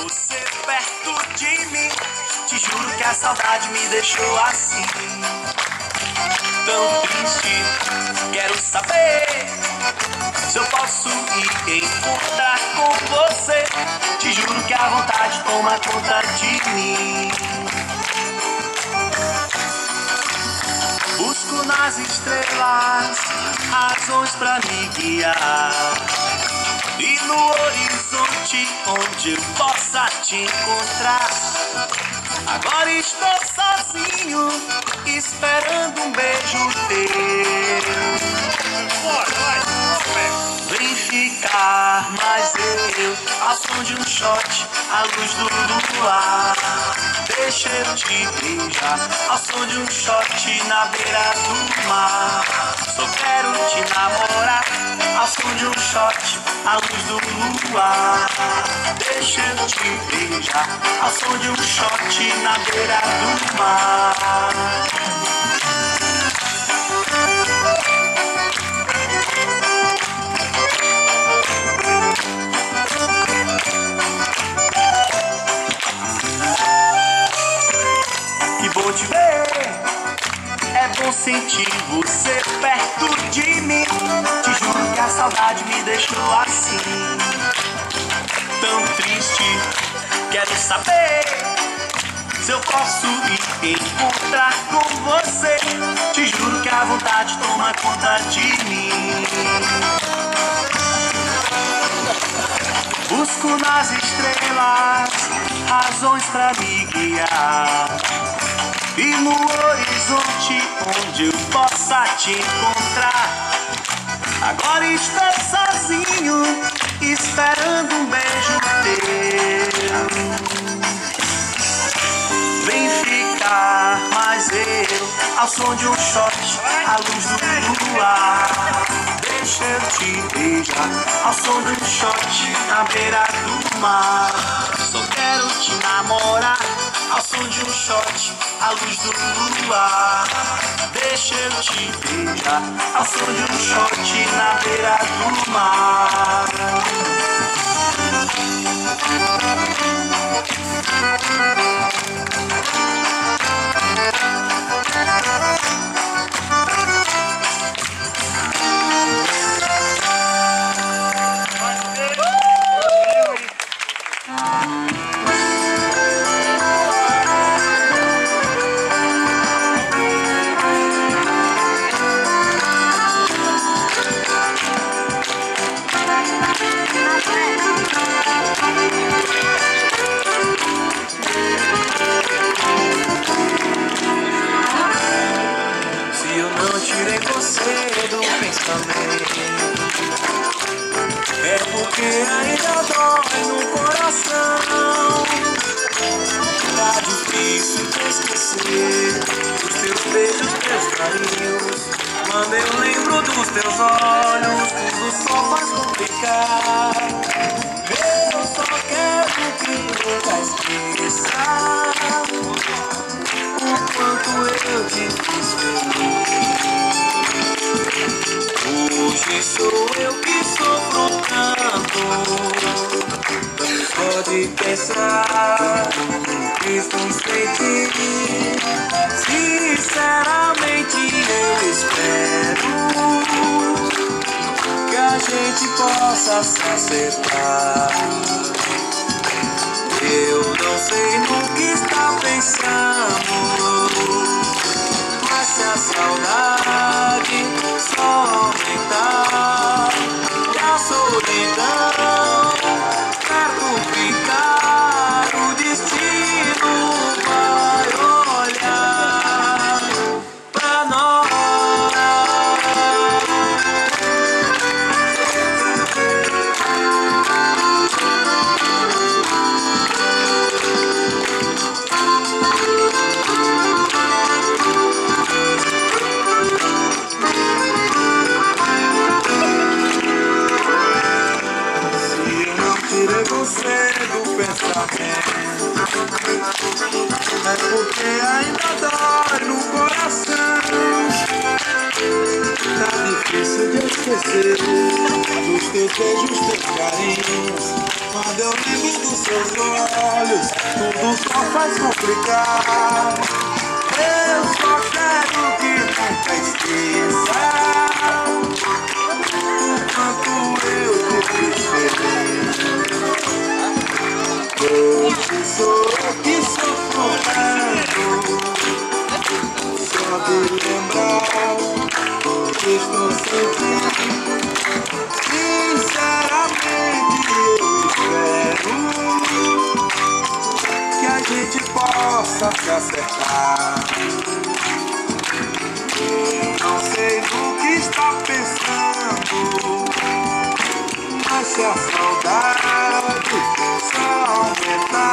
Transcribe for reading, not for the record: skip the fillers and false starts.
você perto de mim. Te juro que a saudade me deixou assim, tão triste. Quero saber se eu posso ir encontrar com você. Te juro que a vontade toma conta de mim. Busco nas estrelas razões pra me guiar, e no horizonte onde eu possa te encontrar. Agora estou sozinho, esperando um beijo teu. Vem ficar mais eu, ao som de um shot, à luz do luar. Deixa eu te beijar, ao som de um shot na beira do mar. Só quero te namorar, ao som de um shot, à luz do luar. Deixa eu te beijar, ao som de um shot na beira do mar. Que bom te ver, é bom sentir você perto de mim. Te juro que a saudade me deixou assim, tão triste. Quero saber se eu posso ir encontrar com você. Te juro que a vontade toma conta de mim. Busco nas estrelas razões pra me guiar, e no horizonte onde eu possa te encontrar. Agora estou sozinho, esperando um beijo teu. Vem ficar mais eu, ao som de um shot, à luz do luar. Deixa eu te beijar, ao som de um shot, na beira do mar. Só quero te namorar, ao som de um shot, à luz do luar. Deixa eu te beijar, ao som de um shot, na beira do mar. É porque ainda dói no coração. Tá difícil de esquecer os teus beijos, teus carinhos. Quando eu lembro dos teus olhos, tudo só faz complicar. Eu só quero que nunca esqueça o quanto eu te fiz feliz. Hoje sou eu que sofro tanto, só de pensar que estou sem ti. Sinceramente eu espero que a gente possa se acertar. Eu não sei no que está pensando, mas se a saudade só aumentar e a solidão perto ficar, o destino vai olhar pra nós. Você do pensamento, é porque ainda dói no coração. Tá difícil de esquecer dos teus beijos, teus carinhos. Quando eu lembro dos seus olhos, tudo só faz complicar. Eu só quero que nunca esqueça o quanto eu te fiz feliz. Hoje sou eu que sofro tanto, só de lembrar que estou sentindo. Sinceramente eu espero que a gente possa se acertar. Eu não sei no que está pensando, mas se a saudade só aumentar,